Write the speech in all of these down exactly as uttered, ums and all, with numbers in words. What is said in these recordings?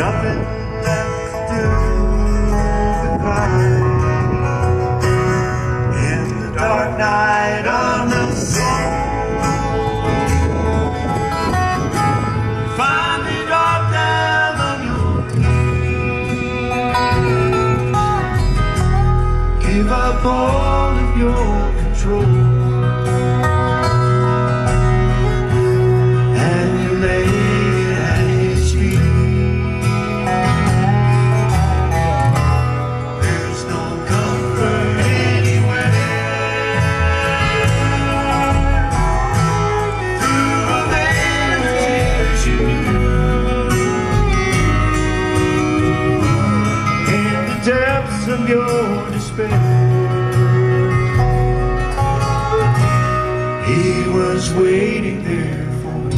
nothing left to do but cry. In the dark night of the soul, you finally drop down on your knees, give up all of your control, and you lay at his feet. There's no comfort anywhere. Through a veil of tears you knew, in the depths of your despair, he was waiting there for you.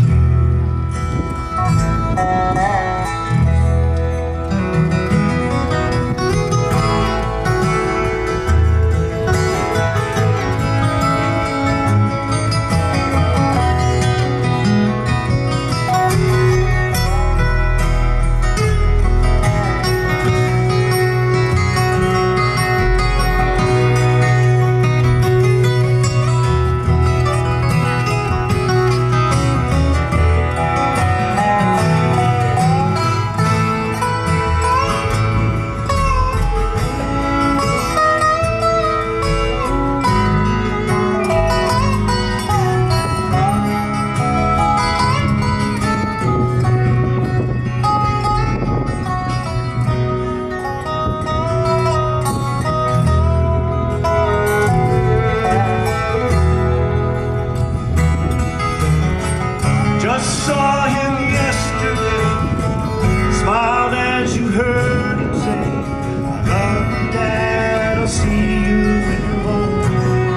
Just saw him yesterday, smiled as you heard him say, I love you, Dad, I'll see you when you're home.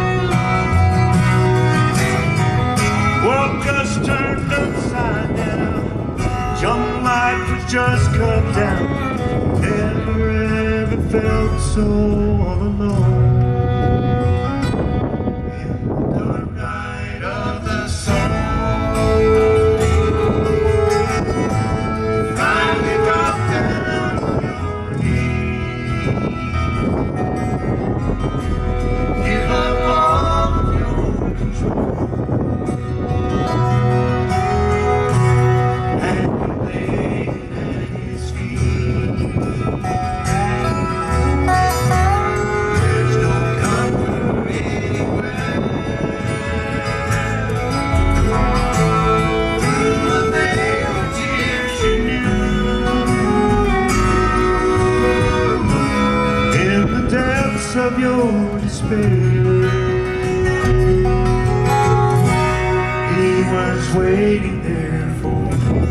World just turned upside down, young life was just cut down, never ever felt so all alone. In the dark night of the sun, of your despair, he was waiting there for you.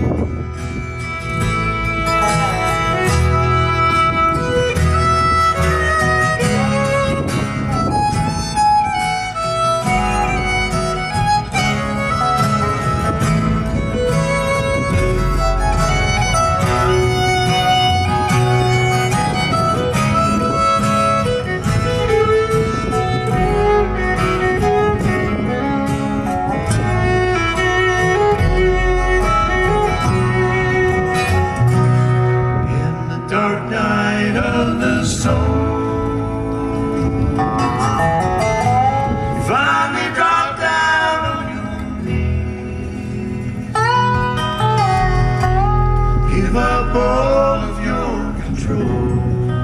Dark night of the soul, you finally drop down on your knees, give up all of your control,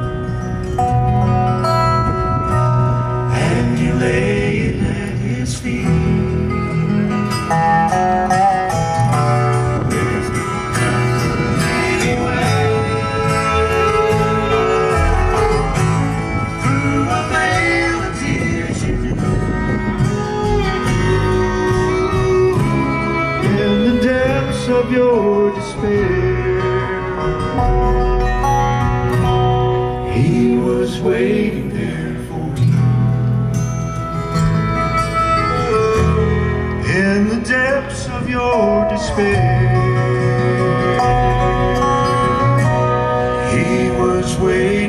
and you lay it at his feet. Of your despair, he was waiting there for you. In the depths of your despair, he was waiting.